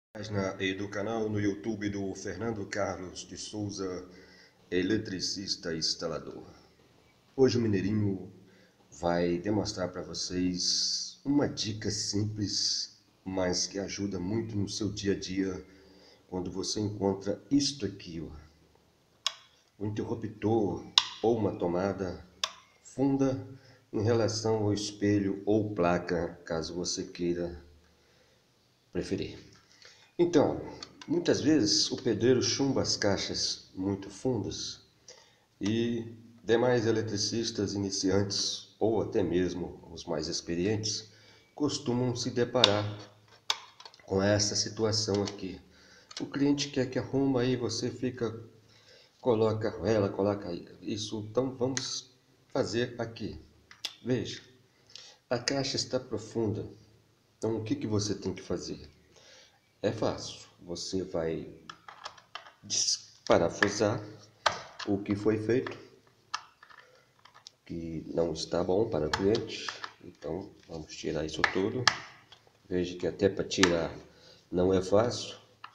Página e do canal no YouTube do Fernando Carlos de Souza, eletricista e instalador. Hoje o Mineirinho vai demonstrar para vocês uma dica simples, mas que ajuda muito no seu dia a dia, quando você encontra isto aqui, ó, um interruptor ou uma tomada funda em relação ao espelho ou placa, caso você queira preferir. Então, muitas vezes o pedreiro chumba as caixas muito fundas e demais eletricistas iniciantes ou até mesmo os mais experientes costumam se deparar com essa situação aqui. O cliente quer que arruma, aí você coloca ela, coloca isso. Então vamos fazer aqui. Veja, a caixa está profunda. Então o que você tem que fazer? É fácil, você vai desparafusar o que foi feito, que não está bom para o cliente. Então vamos tirar isso tudo. Veja que até para tirar não é fácil.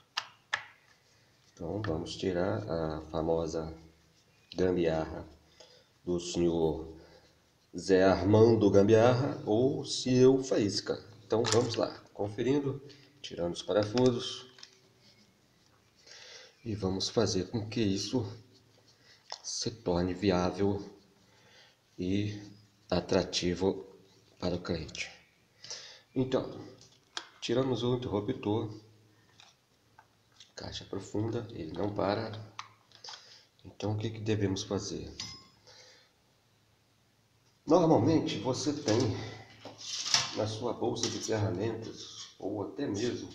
Então vamos tirar a famosa gambiarra do senhor Zé Armando Gambiarra ou Seu Faísca. Então vamos lá, conferindo, tirando os parafusos. E vamos fazer com que isso se torne viável e atrativo para o cliente. Então, tiramos o interruptor, caixa profunda, ele não para. Então o que devemos fazer? Normalmente você tem na sua bolsa de ferramentas, ou até mesmo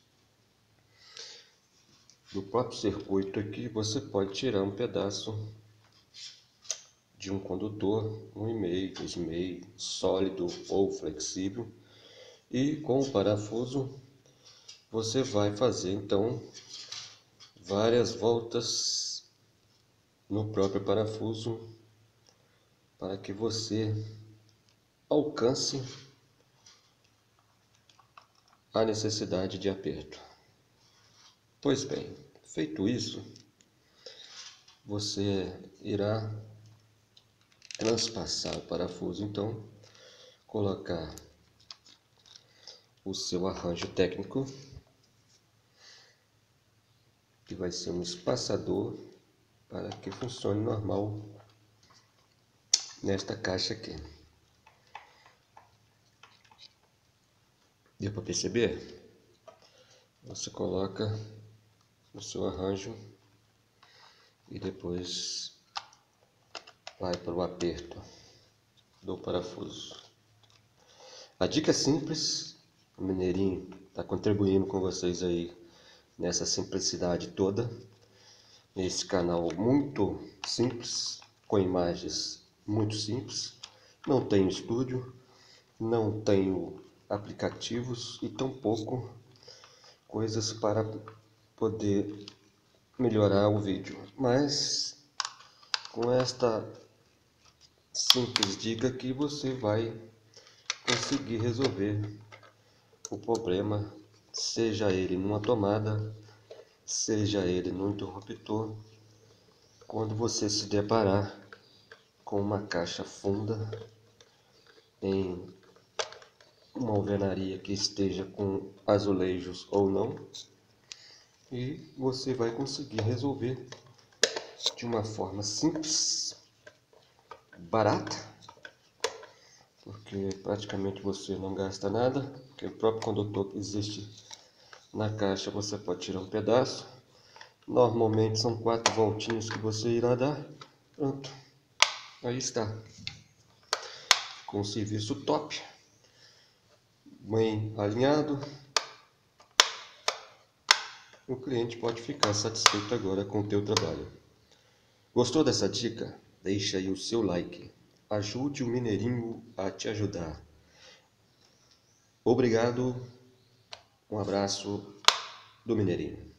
do próprio circuito aqui, você pode tirar um pedaço de um condutor 1,5, 2,5, sólido ou flexível, e com o parafuso você vai fazer então várias voltas no próprio parafuso para que você alcance a necessidade de aperto. Pois bem, feito isso, você irá transpassar o parafuso, então colocar o seu arranjo técnico, que vai ser um espaçador para que funcione normal nesta caixa aqui. Deu para perceber? Você coloca o seu arranjo e depois vai para o aperto do parafuso. A dica é simples, o Mineirinho está contribuindo com vocês aí nessa simplicidade toda. Esse canal muito simples, com imagens muito simples. Não tenho estúdio, não tenho aplicativos e tampouco coisas para poder melhorar o vídeo. Mas com esta simples dica aqui você vai conseguir resolver o problema, seja ele numa tomada, seja ele no interruptor, quando você se deparar com uma caixa funda em uma alvenaria que esteja com azulejos ou não, e você vai conseguir resolver de uma forma simples, barata, porque praticamente você não gasta nada, porque o próprio condutor que existe na caixa você pode tirar um pedaço. Normalmente são 4 voltinhas que você irá dar. Pronto, aí está, com um serviço top, bem alinhado. O cliente pode ficar satisfeito agora com o teu trabalho. Gostou dessa dica? Deixa aí o seu like. Ajude o Mineirinho a te ajudar. Obrigado. Um abraço do Mineirinho.